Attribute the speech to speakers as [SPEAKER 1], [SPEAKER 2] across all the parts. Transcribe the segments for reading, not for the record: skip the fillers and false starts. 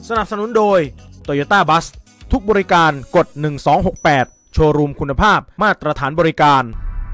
[SPEAKER 1] สนับสนุนโดย Toyota Bus ทุกบริการกด1268โชว์รูมคุณภาพมาตรฐานบริการ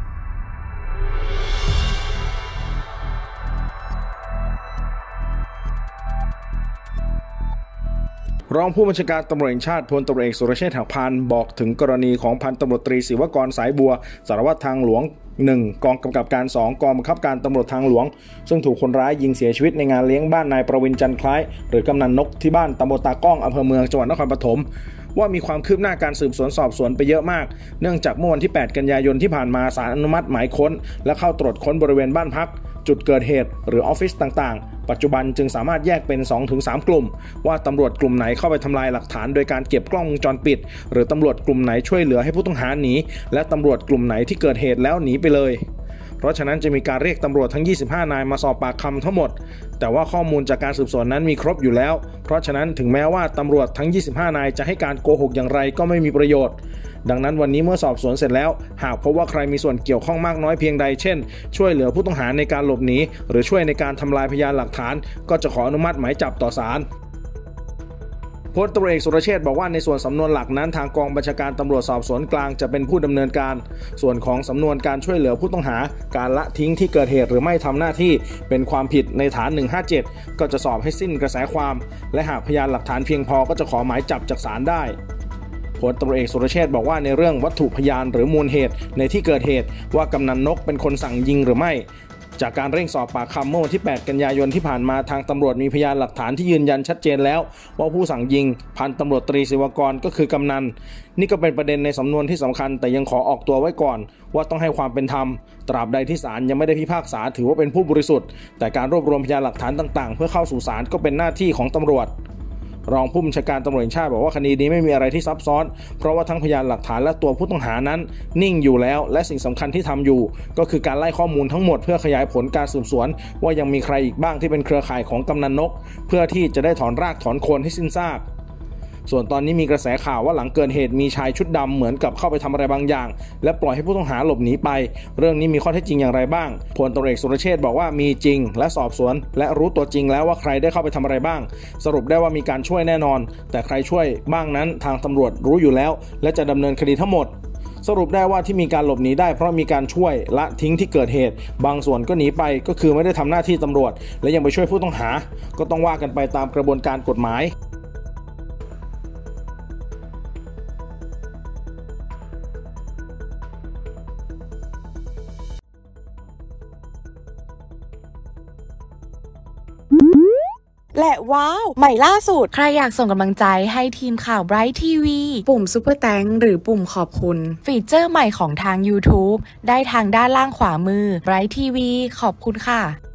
[SPEAKER 2] รองผู้บัญชาการตำรวจแห่งชาติพลตำรวจเอกสุรเชษฐ์หักพานบอกถึงกรณีของพันตำรวจตรีศิวกรสายบัวสารวัตรทางหลวง1กองกำกับการ2กองบังคับการตำรวจทางหลวงซึ่งถูกคนร้ายยิงเสียชีวิตในงานเลี้ยงบ้านนายประวินจันทร์คล้ายหรือกำนันนกที่บ้านตำบลตากล้องอำเภอเมืองจังหวัดนครปฐมว่ามีความคืบหน้าการสืบสวนสอบสวนไปเยอะมากเนื่องจากเมื่อวันที่8กันยายนที่ผ่านมาศาลอนุมัติหมายค้นและเข้าตรวจค้นบริเวณบ้านพักจุดเกิดเหตุหรือออฟฟิศต่างๆปัจจุบันจึงสามารถแยกเป็น 2-3 กลุ่มว่าตำรวจกลุ่มไหนเข้าไปทำลายหลักฐานโดยการเก็บกล้องวงจรปิดหรือตำรวจกลุ่มไหนช่วยเหลือให้ผู้ต้องหาหนีและตำรวจกลุ่มไหนที่เกิดเหตุแล้วหนีไปเลยเพราะฉะนั้นจะมีการเรียกตำรวจทั้ง25นายมาสอบปากคำทั้งหมดแต่ว่าข้อมูลจากการสืบสวนนั้นมีครบอยู่แล้วเพราะฉะนั้นถึงแม้ว่าตำรวจทั้ง25นายจะให้การโกหกอย่างไรก็ไม่มีประโยชน์ดังนั้นวันนี้เมื่อสอบสวนเสร็จแล้วหากพบว่าใครมีส่วนเกี่ยวข้องมากน้อยเพียงใดเช่นช่วยเหลือผู้ต้องหาในการหลบหนีหรือช่วยในการทำลายพยานหลักฐานก็จะขออนุมัติหมายจับต่อศาลพลตำรวจเอกสุรเชษฐ์บอกว่าในส่วนสำนวนหลักนั้นทางกองบัญชาการตำรวจสอบสวนกลางจะเป็นผู้ดำเนินการส่วนของสำนวนการช่วยเหลือผู้ต้องหาการละทิ้งที่เกิดเหตุหรือไม่ทำหน้าที่เป็นความผิดในฐาน157ก็จะสอบให้สิ้นกระแสความและหากพยานหลักฐานเพียงพอก็จะขอหมายจับจากศาลได้พลตำรวจเอกสุรเชษฐ์บอกว่าในเรื่องวัตถุพยานหรือมูลเหตุในที่เกิดเหตุว่ากำนันนกเป็นคนสั่งยิงหรือไม่จากการเร่งสอบปากคำเมื่อวันที่8กันยายนที่ผ่านมาทางตำรวจมีพยานหลักฐานที่ยืนยันชัดเจนแล้วว่าผู้สั่งยิงพันตำรวจตรีศิวกรก็คือกำนันนี่ก็เป็นประเด็นในสำนวนที่สำคัญแต่ยังขอออกตัวไว้ก่อนว่าต้องให้ความเป็นธรรมตราบใดที่ศาลยังไม่ได้พิพากษาถือว่าเป็นผู้บริสุทธิ์แต่การรวบรวมพยานหลักฐานต่างๆเพื่อเข้าสู่ศาลก็เป็นหน้าที่ของตำรวจรองผู้บัญชาการตำรวจแห่งชาติบอกว่าคดีนี้ไม่มีอะไรที่ซับซ้อนเพราะว่าทั้งพยานหลักฐานและตัวผู้ต้องหานั้นนิ่งอยู่แล้วและสิ่งสำคัญที่ทำอยู่ก็คือการไล่ข้อมูลทั้งหมดเพื่อขยายผลการสืบสวนว่ายังมีใครอีกบ้างที่เป็นเครือข่ายของกำนันนกเพื่อที่จะได้ถอนรากถอนโคนให้สิ้นซากส่วนตอนนี้มีกระแสข่าวว่าหลังเกิดเหตุมีชายชุดดำเหมือนกับเข้าไปทำอะไรบางอย่างและปล่อยให้ผู้ต้องหาหลบหนีไปเรื่องนี้มีข้อเท็จจริงอย่างไรบ้างพลตำรวจเอกสุรเชษฐ์บอกว่ามีจริงและสอบสวนและรู้ตัวจริงแล้วว่าใครได้เข้าไปทำอะไรบ้างสรุปได้ว่ามีการช่วยแน่นอนแต่ใครช่วยบ้างนั้นทางตำรวจรู้อยู่แล้วและจะดำเนินคดีทั้งหมดสรุปได้ว่าที่มีการหลบหนีได้เพราะมีการช่วยละทิ้งที่เกิดเหตุบางส่วนก็หนีไปก็คือไม่ได้ทำหน้าที่ตำรวจและยังไปช่วยผู้ต้องหาก็ต้องว่ากันไปตามกระบวนการกฎหมาย
[SPEAKER 3] และว้าวใหม่ล่าสุดใครอยากส่งกำลังใจให้ทีมข่าว Bright TV ปุ่มซุปเปอร์แตงหรือปุ่มขอบคุณฟีเจอร์ใหม่ของทาง YouTube ได้ทางด้านล่างขวามือ Bright TV ขอบคุณค่ะ